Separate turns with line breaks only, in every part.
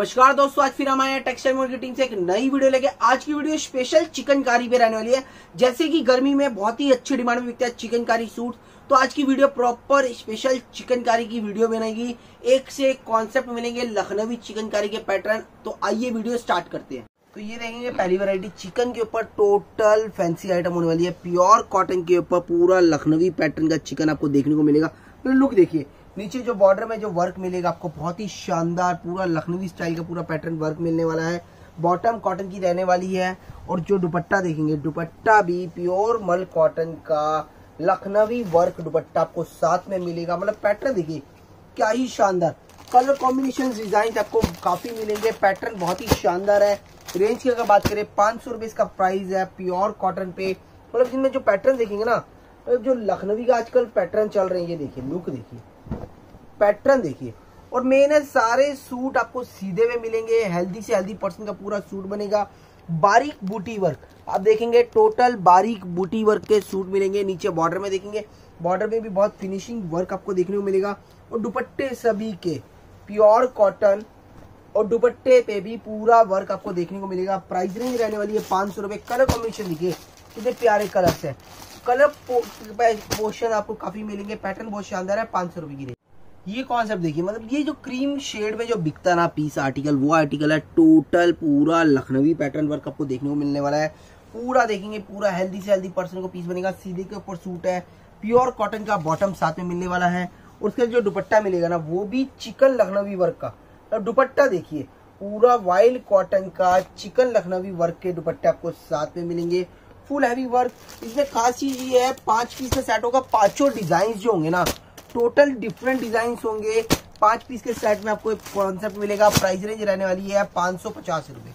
नमस्कार दोस्तों, आज फिर हम आए हैं टेक्सटाइल मार्केटिंग से एक नई वीडियो लेके। आज की वीडियो स्पेशल चिकनकारी पे रहने वाली है। जैसे कि गर्मी में बहुत ही अच्छी डिमांड में बिकता है चिकनकारी सूट, तो आज की वीडियो प्रॉपर स्पेशल चिकनकारी की वीडियो बनेगी। एक से एक कॉन्सेप्ट मिलेंगे लखनवी चिकनकारी के पैटर्न। तो आइए वीडियो स्टार्ट करते हैं। तो ये देखेंगे पहली वैरायटी चिकन के ऊपर टोटल फैंसी आइटम होने वाली है। प्योर कॉटन के ऊपर पूरा लखनवी पैटर्न का चिकन आपको देखने को मिलेगा। तो लुक देखिए, नीचे जो बॉर्डर में जो वर्क मिलेगा आपको बहुत ही शानदार पूरा लखनवी स्टाइल का पूरा पैटर्न वर्क मिलने वाला है। बॉटम कॉटन की रहने वाली है और जो दुपट्टा देखेंगे, दुपट्टा भी प्योर मल कॉटन का लखनवी वर्क दुपट्टा आपको साथ में मिलेगा। मतलब पैटर्न देखिए क्या ही शानदार, कलर कॉम्बिनेशन डिजाइन आपको काफी मिलेंगे। पैटर्न बहुत ही शानदार है। रेंज की अगर बात करें 500 रुपए इसका प्राइस है प्योर कॉटन पे। मतलब जिनमें जो पैटर्न देखेंगे ना, जो लखनवी का आजकल पैटर्न चल रहे हैं, ये देखिए लुक देखिए, पैटर्न देखिए। और मेन है सारे सूट आपको सीधे में मिलेंगे। हेल्दी से हेल्दी पर्सन का पूरा सूट बनेगा। बारीक बूटी वर्क आप देखेंगे, टोटल बारीक बूटी वर्क के सूट मिलेंगे। नीचे बॉर्डर में देखेंगे, बॉर्डर में भी बहुत फिनिशिंग वर्क आपको देखने को मिलेगा। और दुपट्टे सभी के प्योर कॉटन और दुपट्टे पे भी पूरा वर्क आपको देखने को मिलेगा। प्राइस रेंज रहने वाली है 500 रुपए। कलर कॉम्बिनेशन देखिए कितने प्यारे कलर्स है। कलर पोर्शन आपको काफी मिलेंगे। पैटर्न बहुत शानदार है। 500 रुपए की रेंज। ये कॉन्सेप्ट देखिए, मतलब ये जो क्रीम शेड में जो बिकता ना पीस आर्टिकल, वो आर्टिकल है। टोटल पूरा लखनवी पैटर्न वर्क आपको देखने को मिलने वाला है। पूरा देखेंगे, पूरा हेल्दी से हेल्दी पर्सन को पीस बनेगा। सीधे के ऊपर सूट है, प्योर कॉटन का बॉटम साथ में मिलने वाला है। और उसका जो दुपट्टा मिलेगा ना, वो भी चिकन लखनवी वर्क का। अब दुपट्टा देखिए पूरा वाइल्ड कॉटन का चिकन लखनवी वर्क के दुपट्टे आपको साथ में मिलेंगे। Full heavy work. इसमें खास चीज ये है, 5 पीस का सेट होगा। पांचों डिजाइन जो होंगे ना, टोटल डिफरेंट डिजाइन होंगे। 5 पीस के सेट में आपको एक कॉन्सेप्ट मिलेगा। प्राइस रेंज रहने वाली है 550 रुपए।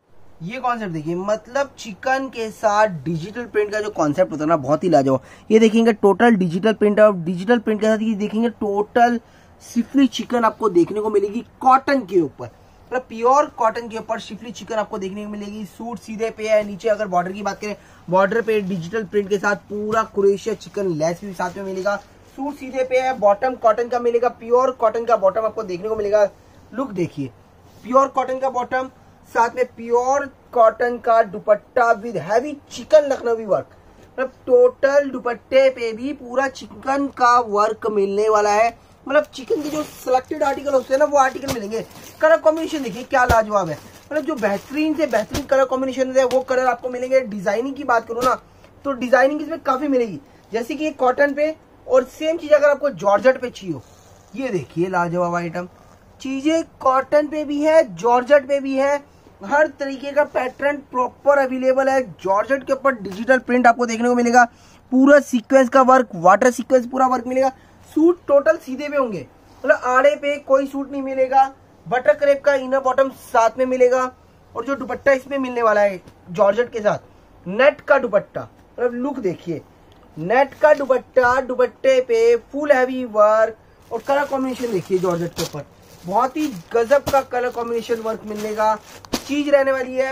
ये कॉन्सेप्ट देखिए, मतलब चिकन के साथ डिजिटल प्रिंट का जो कॉन्सेप्ट होता है ना, बहुत ही लाजवाब। ये देखेंगे टोटल डिजिटल प्रिंट, और डिजिटल प्रिंट के साथ ये देखेंगे टोटल शिफली चिकन आपको देखने को मिलेगी कॉटन के ऊपर। मतलब प्योर कॉटन के ऊपर शिफली चिकन आपको देखने को मिलेगी। सूट सीधे पे है। नीचे अगर बॉर्डर की बात करें, बॉर्डर पे डिजिटल प्रिंट के साथ पूरा क्रोशिया चिकन लेस भी साथ में मिलेगा। सूट सीधे पे है। बॉटम कॉटन का मिलेगा, प्योर कॉटन का बॉटम आपको देखने को मिलेगा। लुक देखिए, प्योर कॉटन का बॉटम साथ में प्योर कॉटन का दुपट्टा with heavy chikan Lucknowi work. मतलब टोटल दुपट्टे पे भी पूरा चिकन का वर्क मिलने वाला है। मतलब चिकन के जो सिलेक्टेड आर्टिकल होते हैं ना, वो आर्टिकल मिलेंगे। कलर कॉम्बिनेशन देखिए क्या लाजवाब है। मतलब जो बेहतरीन से बेहतरीन कलर कॉम्बिनेशन है, वो कलर आपको मिलेंगे। डिजाइनिंग की बात करूँ ना, तो डिजाइनिंग इसमें काफी मिलेगी। जैसे कि कॉटन पे, और सेम चीज अगर आपको जॉर्जेट पे चाहिए, ये देखिए लाजवाब आइटम। चीजें कॉटन पे भी है, जॉर्जेट पे भी है। हर तरीके का पैटर्न प्रॉपर अवेलेबल है। जॉर्जेट के ऊपर डिजिटल प्रिंट आपको देखने को मिलेगा। पूरा सीक्वेंस का वर्क, वाटर सीक्वेंस पूरा वर्क मिलेगा। सूट टोटल सीधे पे होंगे, मतलब आड़े पे कोई सूट नहीं मिलेगा। बटर क्रेप का इनर बॉटम साथ में मिलेगा। और जो दुपट्टा इसमें मिलने वाला है जॉर्जेट के साथ, नेट का दुपट्टा। मतलब लुक देखिए, नेट का दुपट्टा, दुपट्टे पे फुल हैवी वर्क। और कलर कॉम्बिनेशन देखिए जॉर्जेट के ऊपर, बहुत ही गजब का कलर कॉम्बिनेशन वर्क मिलेगा। चीज रहने वाली है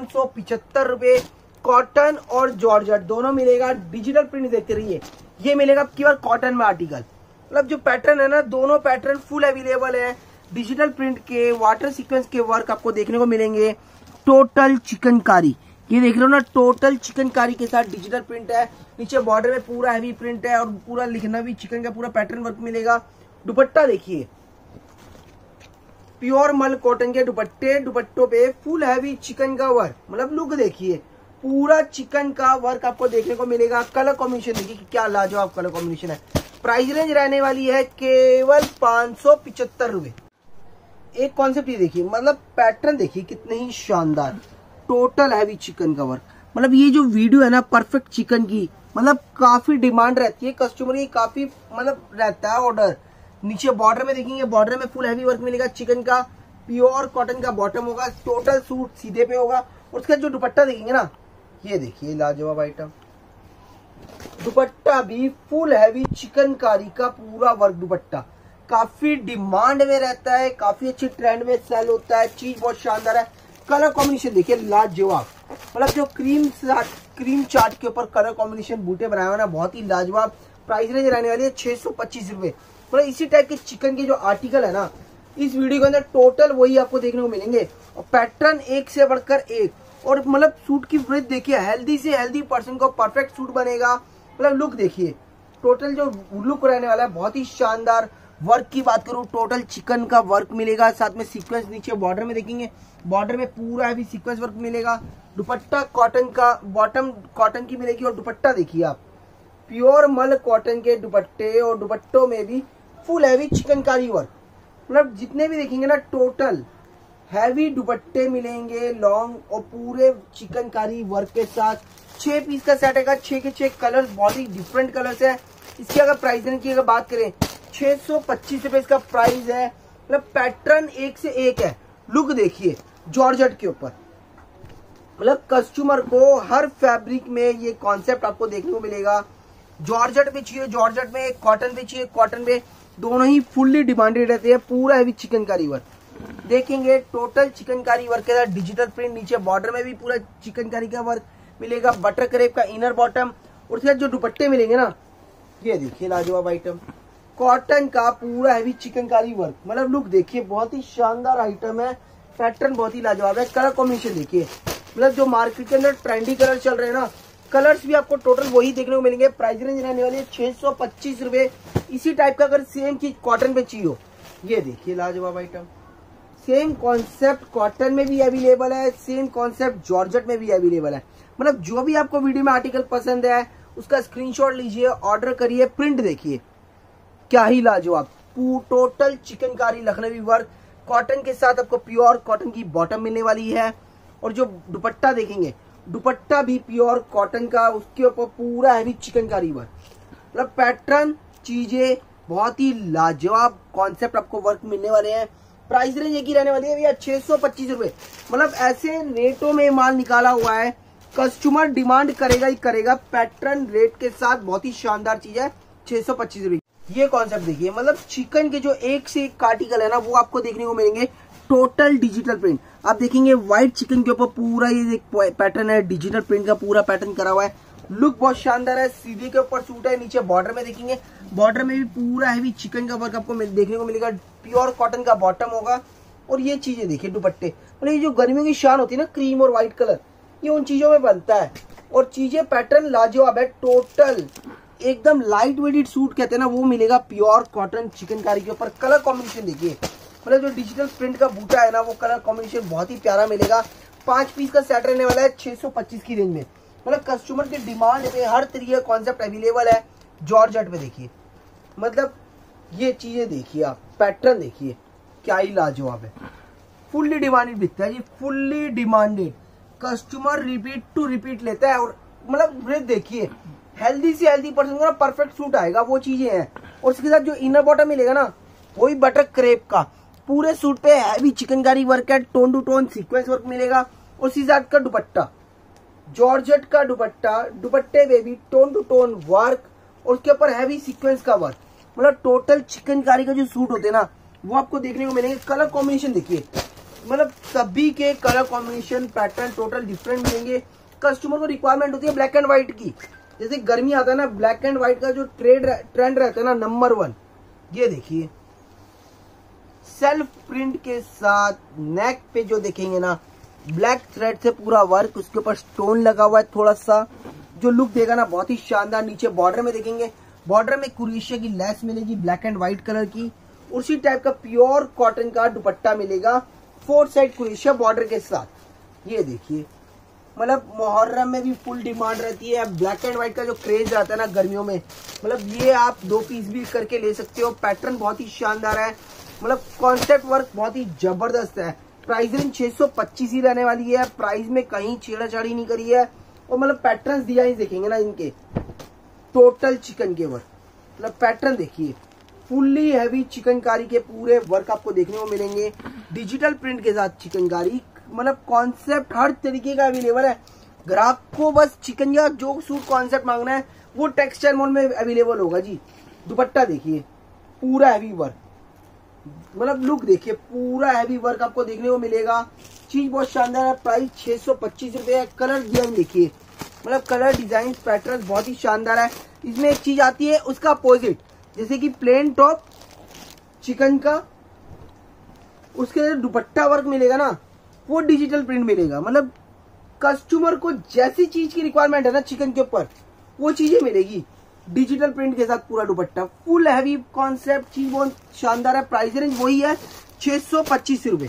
575 रुपए। कॉटन और जॉर्जेट दोनों मिलेगा। डिजिटल प्रिंट देखते रहिए, ये मिलेगा केवल कॉटन में आर्टिकल। मतलब जो पैटर्न है ना, दोनों पैटर्न फुल अवेलेबल है। डिजिटल प्रिंट के वाटर सीक्वेंस के वर्क आपको देखने को मिलेंगे। टोटल चिकनकारी, ये देख रहे हो ना, टोटल चिकनकारी के साथ डिजिटल प्रिंट है। नीचे बॉर्डर में पूरा हैवी प्रिंट है और पूरा लिखना भी चिकन का पूरा पैटर्न वर्क मिलेगा। दुपट्टा देखिए, प्योर मल कॉटन के दुपट्टे, दुपट्टों पे फुल हैवी चिकन का वर्क। मतलब लुक देखिए, पूरा चिकन का वर्क आपको देखने को मिलेगा। कलर कॉम्बिनेशन देखिए कि क्या लाजवाब कलर कॉम्बिनेशन है। प्राइस रेंज रहने वाली है केवल 575 रुपए। एक कॉन्सेप्ट ये देखिए, मतलब पैटर्न देखिए कितने ही शानदार। टोटल हैवी चिकन का वर्क। मतलब ये जो वीडियो है ना परफेक्ट चिकन की, मतलब काफी डिमांड रहती है कस्टमर की, काफी मतलब रहता है ऑर्डर। नीचे बॉर्डर में देखेंगे, बॉर्डर में फुल हैवी वर्क मिलेगा चिकन का। प्योर कॉटन का बॉटम होगा। टोटल सूट सीधे पे होगा। और उसका जो दुपट्टा देखेंगे ना, ये देखिए लाजवाब आइटम। दुपट्टा भी फुल हैवी चिकनकारी का पूरा वर्क दुपट्टा काफी डिमांड में रहता है। काफी अच्छी ट्रेंड में सेल होता है। चीज बहुत शानदार है। कलर कॉम्बिनेशन देखिए लाजवाब। मतलब जो क्रीम चार्ट के ऊपर कलर कॉम्बिनेशन बूटे बनाए हुए ना, बहुत ही लाजवाब। प्राइस रेंज रहने वाली है 625 रुपए। मतलब इसी टाइप के चिकन के जो आर्टिकल है ना, इस वीडियो के अंदर टोटल वही आपको देखने को मिलेंगे और पैटर्न एक से बढ़कर एक। और मतलब सूट की ब्रिथ देखिए, हेल्दी से हेल्दी पर्सन को परफेक्ट सूट बनेगा। मतलब लुक देखिए, टोटल जो लुक रहने वाला है बहुत ही शानदार। वर्क की बात करूं, टोटल चिकन का वर्क मिलेगा, साथ में सीक्वेंस नीचे बॉर्डर में देखेंगे, बॉर्डर में पूरा हैवी सीक्वेंस वर्क मिलेगा। दुपट्टा कॉटन का, बॉटम कॉटन की मिलेगी और दुपट्टा देखिए आप प्योर मल कॉटन के दुपट्टे, और दुपट्टों में भी फुल हैवी चिकनकारी वर्क। मतलब जितने भी देखेंगे ना टोटल हैवी दुपट्टे मिलेंगे लॉन्ग, और पूरे चिकनकारी वर्क के साथ 6 पीस का सेट है। 6 के 6 कलर्स, बहुत ही डिफरेंट कलर्स है। इसकी अगर प्राइस की अगर बात करें 625 रुपए इसका प्राइस है। मतलब पैटर्न एक से एक है। लुक देखिए जॉर्जेट के ऊपर, मतलब कस्टमर को हर फैब्रिक में ये कॉन्सेप्ट आपको देखने को मिलेगा। जॉर्जेट पे चाहिए जॉर्जेट में, कॉटन पे चाहिए कॉटन पे, दोनों ही फुल्ली डिमांडेड रहते हैं। पूरा हैवी चिकनकारी वर्क देखेंगे, टोटल चिकनकारी वर्क के साथ डिजिटल प्रिंट, नीचे बॉर्डर में भी पूरा चिकनकारी का वर्क मिलेगा, बटर क्रेप का इनर बॉटम, और उसके साथ जो दुपट्टे मिलेंगे ना, ये देखिए लाजवाब आइटम, कॉटन का पूरा हैवी चिकनकारी वर्क। मतलब लुक देखिए, बहुत ही शानदार आइटम है, पैटर्न बहुत ही लाजवाब है। कलर कॉम्बिनेशन देखिए, मतलब जो मार्केट के अंदर ट्रेंडी कलर चल रहे हैं ना, कलर्स भी आपको टोटल वही देखने को मिलेंगे। प्राइस रेंज रहने वाली है 625 रुपए। इसी टाइप का अगर सेम चीज कॉटन पे चाहिए हो, ये देखिए लाजवाब आइटम। सेम कॉन्सेप्ट कॉटन में भी अवेलेबल है, सेम कॉन्सेप्ट जॉर्जेट में भी अवेलेबल है। मतलब जो भी आपको वीडियो में आर्टिकल पसंद है उसका स्क्रीनशॉट लीजिए, ऑर्डर करिए। प्रिंट देखिए क्या ही लाजवाब, total chikankari Lucknowi work, cotton के साथ आपको प्योर कॉटन की बॉटम मिलने वाली है। और जो दुपट्टा देखेंगे, दुपट्टा भी प्योर कॉटन का, उसके ऊपर पूरा हैवी चिकनकारी वर्क। मतलब पैटर्न चीजें बहुत ही लाजवाब कॉन्सेप्ट आपको वर्क मिलने वाले हैं। प्राइस रेंज एक ही रहने वाली है भैया 625 रुपए। मतलब ऐसे रेटों में माल निकाला हुआ है, कस्टमर डिमांड करेगा ही करेगा। पैटर्न रेट के साथ बहुत ही शानदार चीज है, 625 रुपए। ये कॉन्सेप्ट देखिए, मतलब चिकन के जो एक से एक आर्टिकल है ना, वो आपको देखने को मिलेंगे टोटल डिजिटल प्रिंट। आप देखेंगे व्हाइट चिकन के ऊपर पूरा ये पैटर्न है, डिजिटल प्रिंट का पूरा पैटर्न करा हुआ है। लुक बहुत शानदार है। सीधे के ऊपर सूट है, नीचे बॉर्डर में देखेंगे, बॉर्डर में भी पूरा हैवी चिकन का वर्क आपको देखने को मिलेगा। प्योर कॉटन का बॉटम होगा। और ये चीजें देखिए दुपट्टे, मतलब ये जो गर्मियों की शान होती है ना, क्रीम और व्हाइट कलर, ये उन चीजों में बनता है। और चीजें पैटर्न लाजवाब है, टोटल एकदम लाइट वेटेड सूट कहते हैं ना, वो मिलेगा प्योर कॉटन चिकनकारी के ऊपर। कलर कॉम्बिनेशन देखिए, मतलब जो डिजिटल प्रिंट का बूटा है ना, वो कलर कॉम्बिनेशन बहुत ही प्यारा मिलेगा। 5 पीस का सेट रहने वाला है 625 की रेंज में। मतलब कस्टमर की डिमांड पे हर तरीके का कॉन्सेप्ट अवेलेबल है। जॉर्जेट पे देखिए, मतलब ये चीजें देखिए आप, पैटर्न देखिए क्या ही लाजवाब है। फुल्ली डिमांडेड बिकता है, ये fully demanded, customer repeat to repeat लेता है। और मतलब ब्रेथ देखिए, हेल्दी से हेल्दी पर्सन को ना परफेक्ट सूट आएगा, वो चीजें हैं। और उसके साथ जो इनर बॉटम मिलेगा ना, वही बटर क्रेप का, पूरे सूट पे हैवी चिकनकारी वर्क है, tone to tone sequence work मिलेगा। और उसी साथ का दुपट्टा, जॉर्जेट का दुपट्टा, दुपट्टे में भी टोन टू टोन वर्क, और उसके ऊपर हैवी सीक्वेंस का वर्क। मतलब टोटल चिकनकारी का जो सूट होते हैं ना, वो आपको देखने को मिलेंगे। कलर कॉम्बिनेशन देखिए, मतलब सभी के colour combination pattern total different मिलेंगे। कस्टमर को रिक्वायरमेंट होती है ब्लैक एंड व्हाइट की, जैसे गर्मी आता है ना, ब्लैक एंड व्हाइट का जो ट्रेंड रहता है ना, नंबर 1, ये देखिए सेल्फ प्रिंट के साथ नेक पे जो देखेंगे ना, ब्लैक थ्रेड से पूरा वर्क, उसके ऊपर स्टोन लगा हुआ है थोड़ा सा, जो लुक देगा ना बहुत ही शानदार। नीचे बॉर्डर में देखेंगे, बॉर्डर में कुरेशिया की लेस मिलेगी ब्लैक एंड व्हाइट कलर की। उसी टाइप का प्योर कॉटन का दुपट्टा मिलेगा 4 साइड कुरेशिया बॉर्डर के साथ। ये देखिए, मतलब मुहर्रम में भी फुल डिमांड रहती है। ब्लैक एंड व्हाइट का जो क्रेज रहता है ना गर्मियों में, मतलब ये आप 2 पीस भी करके ले सकते हो। पैटर्न बहुत ही शानदार है, मतलब कॉन्सेप्ट वर्क बहुत ही जबरदस्त है। प्राइस रेंज 625 ही रहने वाली है, प्राइस में कहीं छेड़ाछाड़ी नहीं करी है। और मतलब पैटर्न डिजाइन देखेंगे ना इनके, टोटल चिकन के वर्क, मतलब पैटर्न देखिए, फुल्ली हैवी चिकनकारी के पूरे वर्क आपको देखने को मिलेंगे, डिजिटल प्रिंट के साथ चिकनकारी। मतलब कॉन्सेप्ट हर तरीके का अवेलेबल है। ग्राहक को बस चिकन या जो सूट कॉन्सेप्ट मांगना है वो टेक्सटाइल मॉल में अवेलेबल होगा जी। दुपट्टा देखिए, पूरा हैवी वर्क, मतलब लुक देखिए, पूरा हैवी वर्क आपको देखने को मिलेगा। चीज बहुत शानदार है। प्राइस 625 रुपए है। कलर डिजाइन देखिए, मतलब कलर डिजाइन पैटर्न बहुत ही शानदार है। इसमें एक चीज आती है उसका अपोजिट, जैसे कि प्लेन टॉप चिकन का, उसके दुपट्टा वर्क मिलेगा ना, वो डिजिटल प्रिंट मिलेगा। मतलब कस्टमर को जैसी चीज की रिक्वायरमेंट है ना चिकन के ऊपर, वो चीजें मिलेगी डिजिटल प्रिंट के साथ। पूरा दुपट्टा फुल हैवी कॉन्सेप्ट, चीज बहुत शानदार है। प्राइस रेंज वही है 625 रुपए।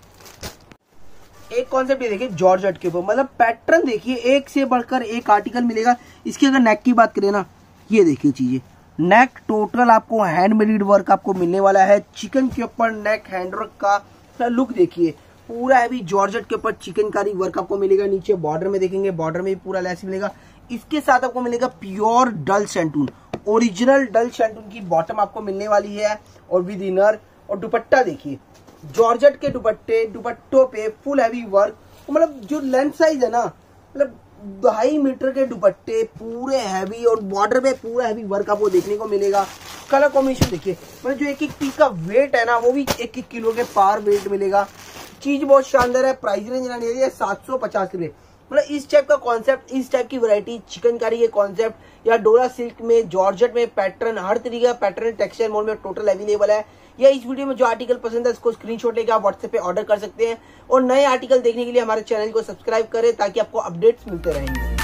एक कॉन्सेप्ट ये देखिए जॉर्जेट के ऊपर, मतलब पैटर्न देखिए एक से बढ़कर एक आर्टिकल मिलेगा। इसकी अगर नेक की बात करें ना, ये देखिए चीजें, नेक टोटल आपको हैंडमेड वर्क आपको मिलने वाला है चिकन के ऊपर। नेक हैंडवर्क का लुक देखिए, पूरा हैवी जॉर्जेट के ऊपर चिकनकारी वर्क आपको मिलेगा। नीचे बॉर्डर में देखेंगे, बॉर्डर में भी पूरा लेस मिलेगा। इसके साथ आपको मिलेगा pure dull shantoon, original dull shantoon की बॉटम आपको मिलने वाली है और विद इनर। और दुपट्टा देखिए जॉर्जेट के दुपट्टों पे फुल हैवी वर्क। मतलब जो लेंथ साइज है ना, मतलब 2.5 मीटर के दुपट्टे पूरे हैवी और बॉर्डर पे पूरा हैवी वर्क आपको देखने को मिलेगा। कलर कॉम्बिनेशन देखिए, मतलब जो एक पीस का वेट है ना, वो भी 1 किलो के पार वेट मिलेगा। चीज बहुत शानदार है। प्राइस रेंज है 750 रुपए। मतलब इस टाइप का कॉन्सेप्ट, इस टाइप की वैरायटी चिकनकारी के कॉन्सेप्ट या डोरा सिल्क में, जॉर्जेट में पैटर्न, हर तरीके का पैटर्न टेक्सटाइल मॉल में टोटल अवेलेबल है। या इस वीडियो में जो आर्टिकल पसंद है उसको स्क्रीनशॉट लेकर आप व्हाट्सएप पे ऑर्डर कर सकते हैं। और नए आर्टिकल देखने के लिए हमारे चैनल को सब्सक्राइब करें ताकि आपको अपडेट्स मिलते रहेंगे।